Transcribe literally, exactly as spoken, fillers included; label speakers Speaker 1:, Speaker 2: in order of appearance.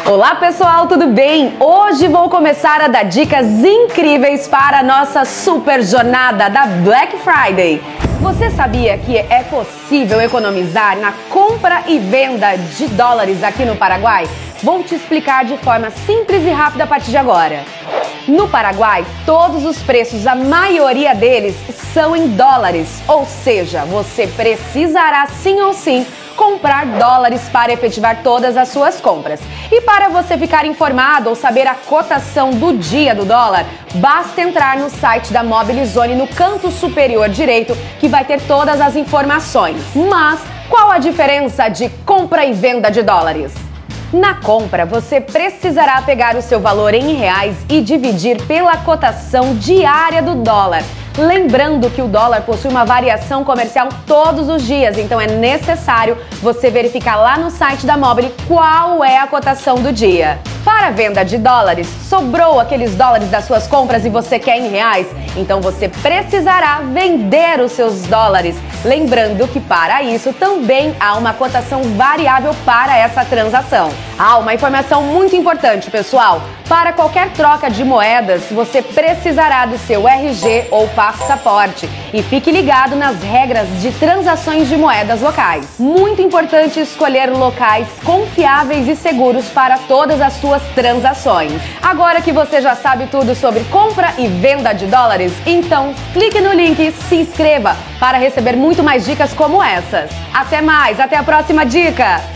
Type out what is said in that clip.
Speaker 1: Olá pessoal, tudo bem? Hoje vou começar a dar dicas incríveis para a nossa super jornada da Black Friday. Você sabia que é possível economizar na compra e venda de dólares aqui no Paraguai? Vou te explicar de forma simples e rápida a partir de agora. No Paraguai, todos os preços, a maioria deles, são em dólares, ou seja, você precisará sim ou sim comprar dólares para efetivar todas as suas compras. E para você ficar informado ou saber a cotação do dia do dólar, basta entrar no site da Mobilizone no canto superior direito, que vai ter todas as informações. Mas qual a diferença de compra e venda de dólares? Na compra, você precisará pegar o seu valor em reais e dividir pela cotação diária do dólar. Lembrando que o dólar possui uma variação comercial todos os dias, então é necessário você verificar lá no site da Mobile qual é a cotação do dia. Para a venda de dólares, sobrou aqueles dólares das suas compras e você quer em reais? Então você precisará vender os seus dólares. Lembrando que para isso também há uma cotação variável para essa transação. Ah, uma informação muito importante, pessoal. Para qualquer troca de moedas, você precisará do seu R G ou passaporte. E fique ligado nas regras de transações de moedas locais. Muito importante escolher locais confiáveis e seguros para todas as suas transações. Agora que você já sabe tudo sobre compra e venda de dólares, então clique no link e se inscreva para receber muito mais dicas como essas. Até mais, até a próxima dica!